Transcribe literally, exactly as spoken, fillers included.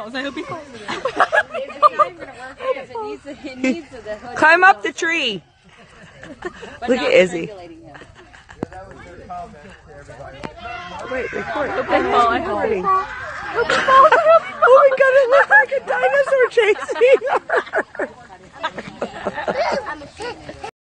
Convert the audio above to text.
falls. I hope he falls. Climb up the tree. Look at Izzy. Wait, record. I fall. I hope he falls. Oh my god, it looks like a dinosaur chasing her.